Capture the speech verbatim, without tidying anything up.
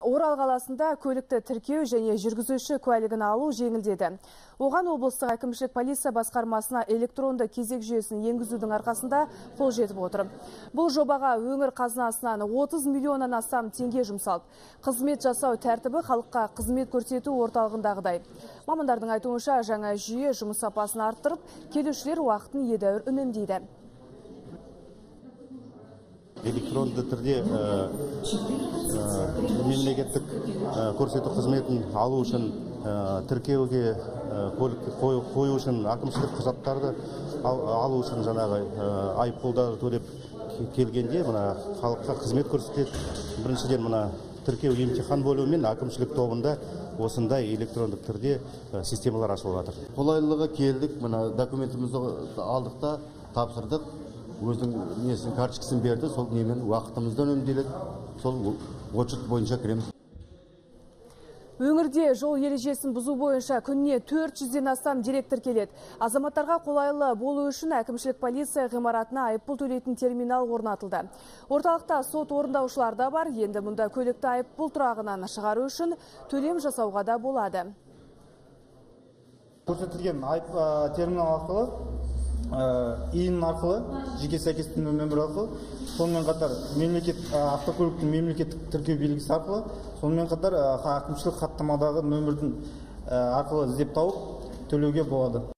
Орал қаласында көлікті тіркеу және жүргізуші куәлігін алу жеңілдеді. Оған облыстық әкімшілік полиция басқармасына электронды кезек жүйесін енгізудің арқасында қол жетіп отыр. Бұл жобаға өңір қазынасынан отыз миллионнан астам теңге жұмсалды. Қызмет жасау тәртібі халыққа қызмет көрсету орталығындағыдай. Мамандардың айтуынша жаңа жүйе жұмыс сапасын арттырып, келушілер уақытын едәуір үнемдейді. Электронды түрде мемлекеттік көрсету қызметін алу үшін тіркеуге қою үшін әкімшілік құжаттарды алу үшін жаңағы айыппұлдарды төлеп келгенде мына халыққа қызмет көрсетеді. Біріншіден мына тіркеу емтихан бөлімі мен әкімшілік тобында осындай электрондық түрде системалар ашылып жатыр. Қолайлылығы келдік, мына документімізді алдық та тапсырдық. Өздің несін карточкасын берді, сол немен уақытымыздан үнемделеді, сол отчет бойынша кіреміз. Өңірде жол ережесін бұзу бойынша күніне төрт жүзден астам дерек тіркеледі. Азаматтарға қолайлы болу үшін әкімшілік полиция ғимаратына айыппұл төлейтін терминал орнатылды. Орталықта сот орындаушылар да бар, енді мұнда көлікті айыппұл тұрағынан шығару үшін төлем жасауға да болады. Көрсетілген терминал арқылы иін арқылы, жеке сәйкестендіру нөмірі арқылы, сонымен қатар мемлекет автокөліктің мемлекеттік тіркеу белгісі арқылы, сонымен қатар әкімшілік хаттамадағы нөмірдің арқылы іздеп тауып төлеуге болады.